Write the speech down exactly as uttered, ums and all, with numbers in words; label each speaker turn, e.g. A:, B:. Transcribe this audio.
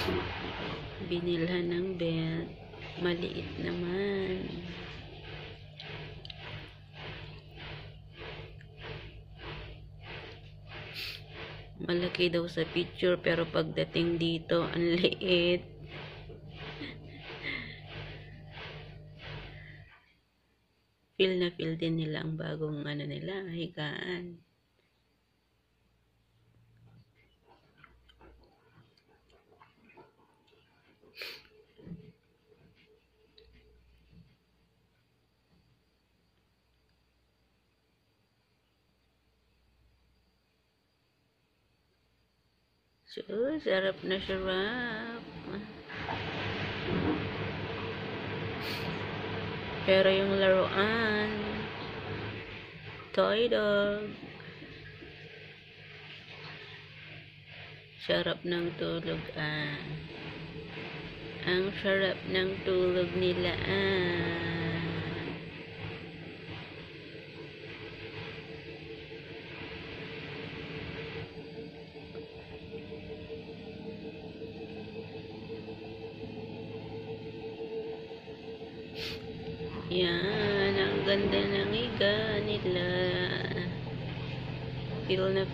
A: Binilhan ng bed. Maliit naman. Malaki daw sa picture pero pagdating dito ang liit. Feel na feel din nila ang bagong ano nila, higaan. So, sarap na sarap. Pero yung laruan, toy dog. Sarap ng tulog ah. Ang sarap ng tulog nila ah. Yan, ang ganda ng higa nila. Feel na